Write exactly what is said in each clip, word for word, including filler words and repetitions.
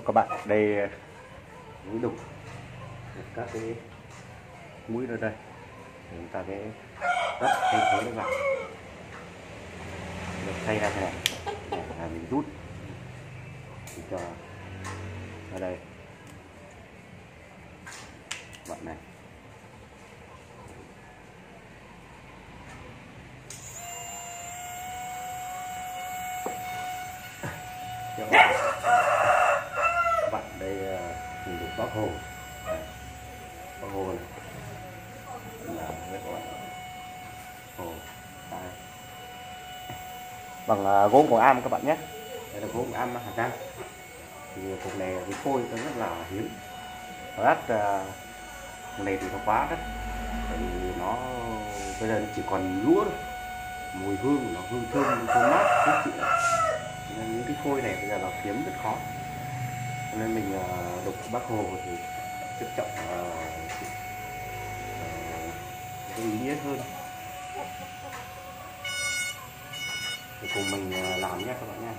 các bạn, đây mũi đục, các cái mũi ở đây chúng ta cái đất thay thế nó vào, được thay ra thế này để là mình rút thì cho ở đây bạn này. Các bạn đây mình được bác hồ, bác hồ này là với các bạn hồ đây. Bằng gốm của am các bạn nhé, đây là gốm am Hà Giang. Thì cục này cái phôi nó rất là hiếm, nó đắt, cục này thì nó quá đắt, tại vì nó bây giờ chỉ còn lúa thôi, mùi hương nó hương thơm thơm mát rất chịu, nên những cái phôi này bây giờ là kiếm rất khó, nên mình đục bác hồ thì trân trọng cái ý nghĩa hơn. Thì cùng mình làm nhé các bạn nhé.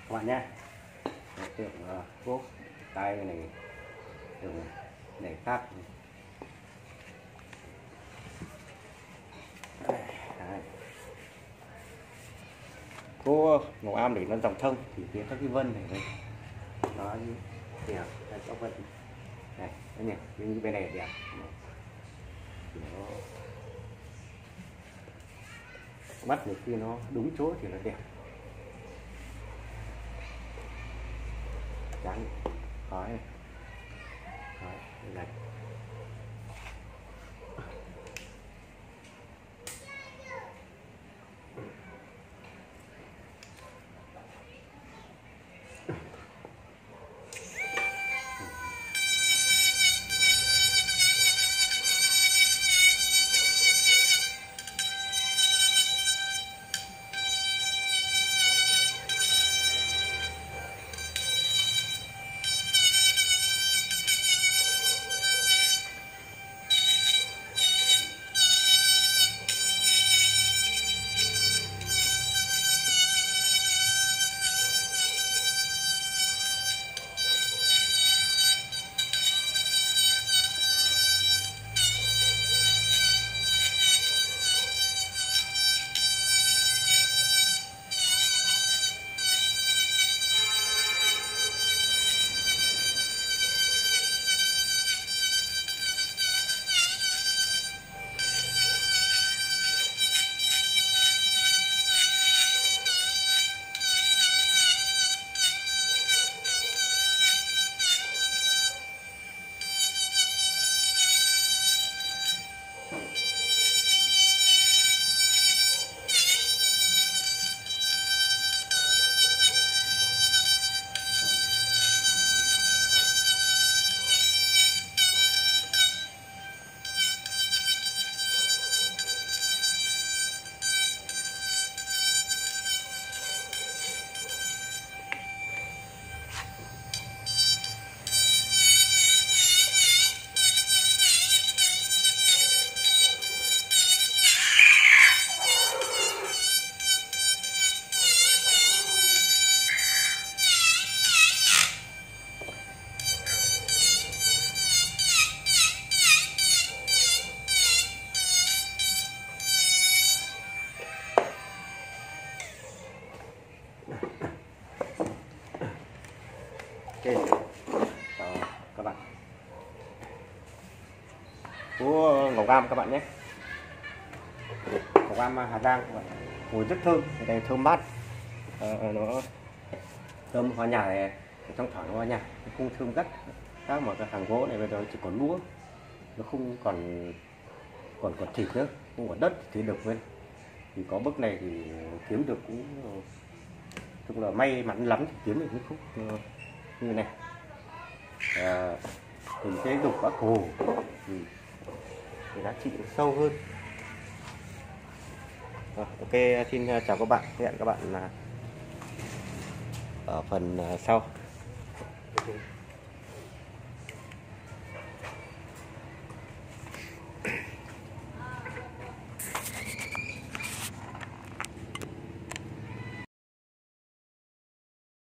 các bạn nhé. Tượng gỗ tay này đường để cắt. Cô Ngọc Am để nó dòng thông thì phía các cái vân này đây nó như thế nào đây có vân này đây nhỉ, như bên này đẹp nó mắt này khi nó đúng chỗ thì nó đẹp trắng khói khói đây. Okay. Đó, các bạn của Ngọc Am các bạn nhé. Ngọc Am Hà Giang các bạn. Mùi rất thơm, cái này thơm mát, à, nó thơm hoa nhài này, trong thoảng hoa nhài nó không thơm gắt. Khác mà cái hàng gỗ này bây giờ chỉ còn lúa, nó không còn còn còn thịt nữa, không còn đất thì được bên. Thì có bước này thì kiếm được cũng chung là may mắn lắm thì kiếm được những khúc như này. À, mình sẽ đục các hồ thì, thì giá trị sâu hơn. À, ok, xin chào các bạn, hẹn các bạn ở phần sau. Okay.